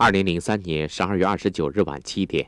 2003年12月29日晚7点，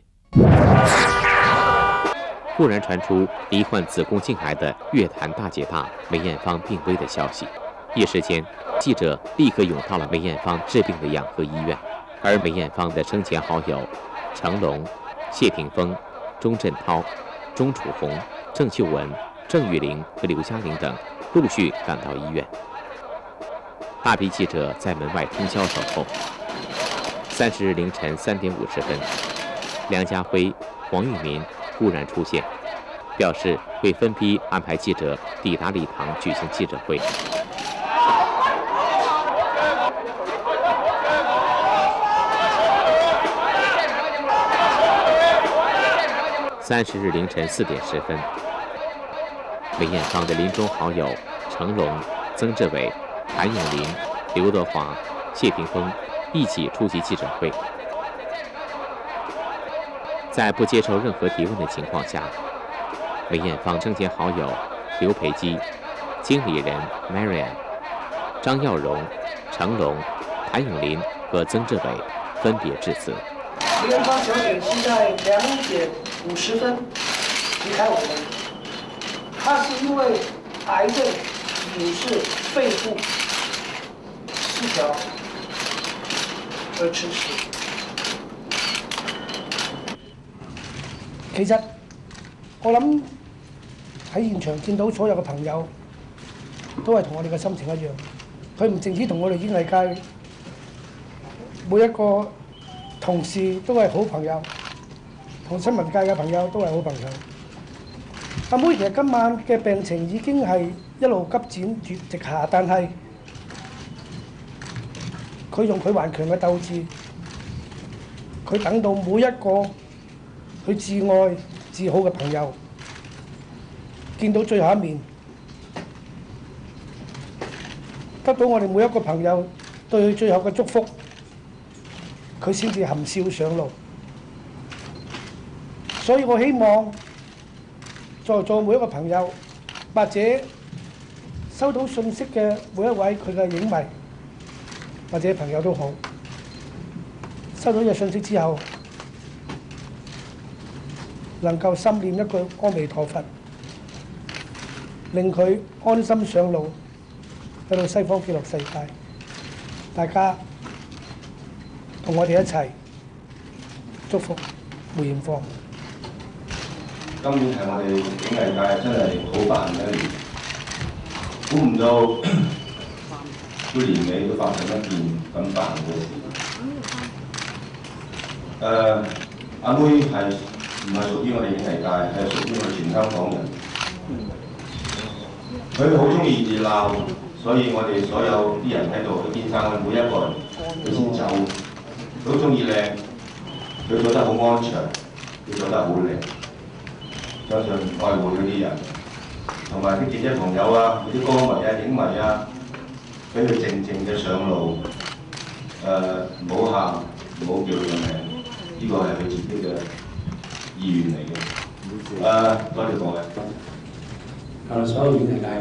忽然传出罹患子宫颈癌的乐坛大姐大梅艳芳病危的消息，一时间，记者立刻涌到了梅艳芳治病的养和医院，而梅艳芳的生前好友成龙、谢霆锋、钟镇涛、钟楚红、郑秀文、郑裕玲和刘嘉玲等陆续赶到医院。大批记者在门外通宵守候。30日凌晨3点50分，梁家辉、黄玉民忽然出现，表示会分批安排记者抵达礼堂举行记者会。30日凌晨4点10分，梅艳芳的临终好友成龙、曾志伟、谭咏麟、刘德华、谢霆锋一起出席记者会。在不接受任何提问的情况下，梅艳芳生前好友刘培基、经理人 Marian、张耀荣、成龙、谭咏麟和曾志伟分别致辞。 梅艳芳小姐是在2点50分离开我们，她是因为癌症引致肺部失调而辞世。其實我諗喺現場見到所有嘅朋友都係同我哋嘅心情一樣，佢唔淨止同我哋演藝界每一個同事都係好朋友，同新聞界嘅朋友都係好朋友。阿妹其實今晚嘅病情已經係一路急轉直下，但係佢用佢頑強嘅鬥志，佢等到每一個佢至愛至好嘅朋友見到最後一面，得到我哋每一個朋友對佢最後嘅祝福，佢先至含笑上路。所以我希望在座每一個朋友，或者收到信息嘅每一位佢嘅影迷或者朋友都好，收到呢個信息之後，能夠心念一句阿彌陀佛，令佢安心上路，去到西方極樂世界。大家同我哋一齊祝福梅艷芳。 今年係我哋演藝界真係好不幸嘅一年，估唔到到年尾都發生一件咁不幸嘅事。阿妹係唔係屬於我哋演藝界，係屬於我哋全香港人。佢好中意熱鬧，所以我哋所有啲人喺度，佢見晒我哋每一個人，佢先走。佢好中意靚，佢做得好安詳，佢做得好靚。相信愛護嗰啲人，同埋啲記者朋友啊、啲歌迷啊、影迷啊，俾佢靜靜嘅上路，唔好喊，唔好叫佢個名，呢個係佢自己嘅意願嚟嘅。多謝各位。 教到所有演藝界，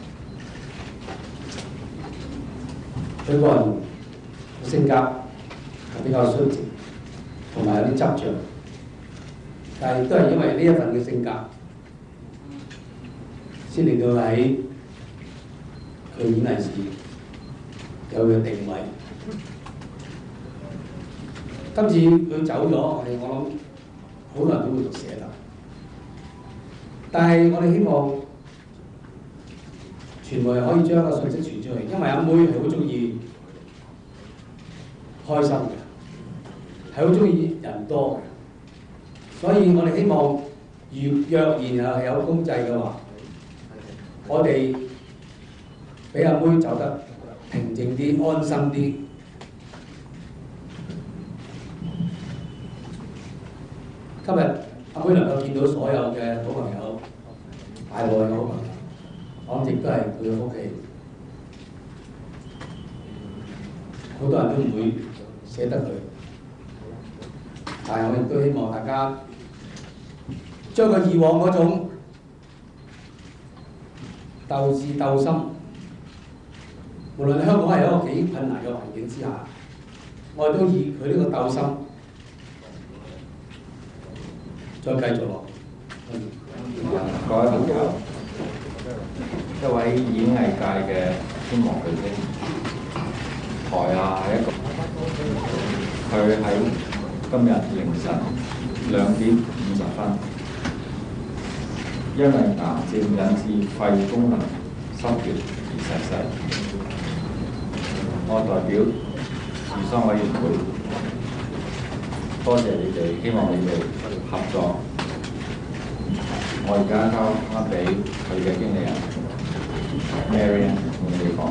佢個人性格係比較率直，同埋有啲執着。但係都係因為呢一份嘅性格，先令到喺佢演藝事業有佢嘅定位。今次佢走咗，我諗好多人都會捨得。但係我哋希望傳媒可以將個信息傳出去，因為阿妹係好中意開心嘅，係好中意人多嘅。所以我哋希望，若然係有公祭嘅話，我哋俾阿妹走得平靜啲、安心啲。今日阿妹能夠見到所有嘅好朋友，大陸嘅好朋友，我諗亦都係佢嘅福氣。好多人都唔會捨得佢，但係我亦都希望大家將佢以往嗰種鬥智鬥心，無論香港係一個幾困難嘅環境之下， 我哋都以佢呢個鬥心再繼續落。 各位朋友，一位演藝界嘅天王巨星，台下係一個，佢喺今日凌晨2:50，因為癌症引致肺功能失調而逝世。我代表治喪委員會多謝你哋，希望你哋合作。我而家交翻俾佢嘅經理人 Marian 同你哋講。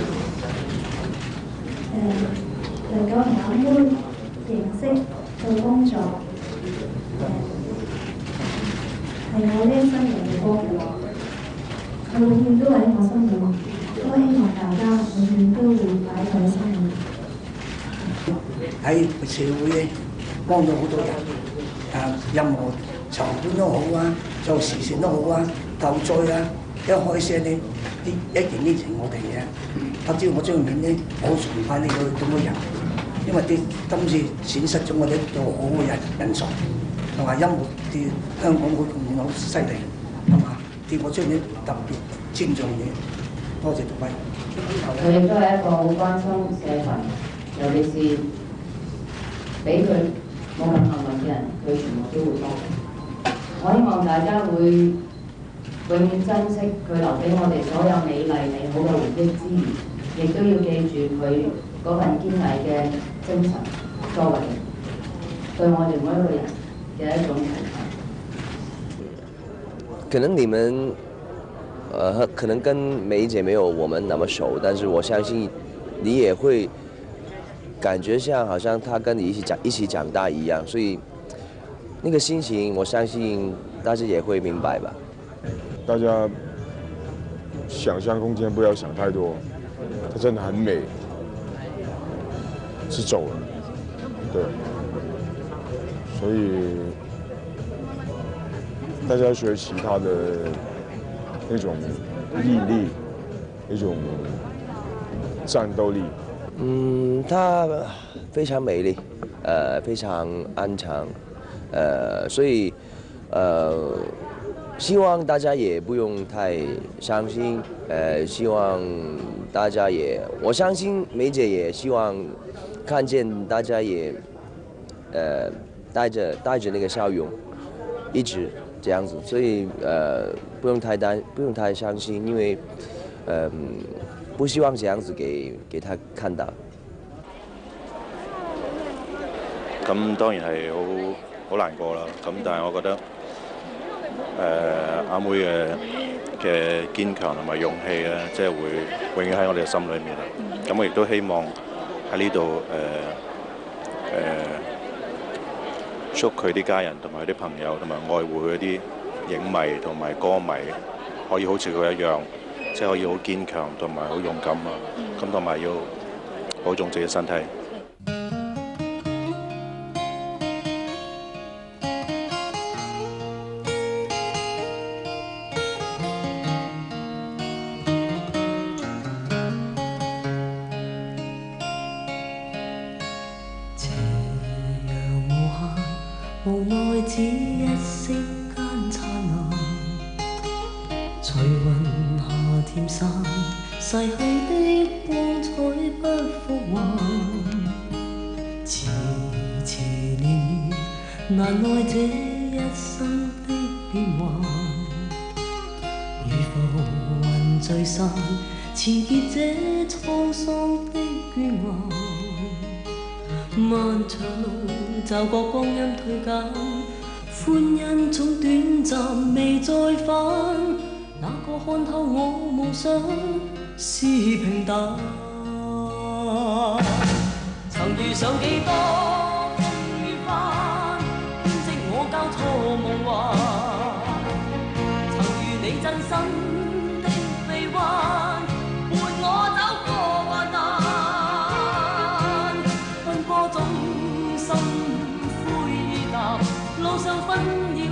嚟講阿妹認識到工作，係我呢一生人嘅歌嘅話，佢永遠都喺我心裏，都希望大家永遠都會擺在心裏。 喺社會咧幫咗好多人，任何籌款都好啊，做慈善都好啊，救災啊，一開聲咧，一件呢情我哋嘅。拍照我張面咧，我好崇拜呢個咁嘅人，因為今次損失咗我哋一個好嘅人才，同埋音樂啲香港好貢獻好犀利，係嘛？我張面特別尊重你，多謝各位。 佢亦都係一個好關心社群，尤其是俾佢冇咁幸運嘅人，佢全部都會幫。我希望大家會永遠珍惜佢留俾我哋所有美麗美好嘅回憶之餘，亦都要記住佢嗰份堅毅嘅精神，作為對我哋每一個人嘅一種提醒。 可能你們，可能跟梅姐沒有我們那麼熟，但是我相信你也會感覺像好像她跟你一起長大一樣，所以那個心情，我相信大家也會明白吧。 大家想象空間不要想太多，它真的很美，是走了，對，所以大家學習他的那種毅力，一種戰鬥力。 她非常美麗，非常安詳，所以希望大家也不用太傷心，希望大家也，我相信梅姐也希望看見大家也，帶着那個笑容，一直這樣子，所以不用太傷心，因為不希望這樣子給他看到。 咁當然係好難過啦，咁但係我覺得。阿妹嘅堅強同埋勇氣咧，即係會永遠喺我哋嘅心裏面啦。咁我亦都希望喺呢度祝佢啲家人同埋佢啲朋友同埋愛護佢啲影迷同埋歌迷，可以好似佢一樣，即係可以好堅強同埋好勇敢啊！咁同埋要保重自己身體。 無奈只一息間燦爛，隨雲下漸散，逝去的光彩不復還。遲遲年月，難耐這一生的變幻。如浮雲聚散，纏結這滄桑的倦顏。漫長路，驟覺光陰退減，歡欣總短暫未再返。哪個看透我夢想是平淡？曾遇上幾多風雨翻，編織我交錯夢幻。曾遇你真心的臂彎，伴我走過患難。奔波中心灰意淡，路上紛擾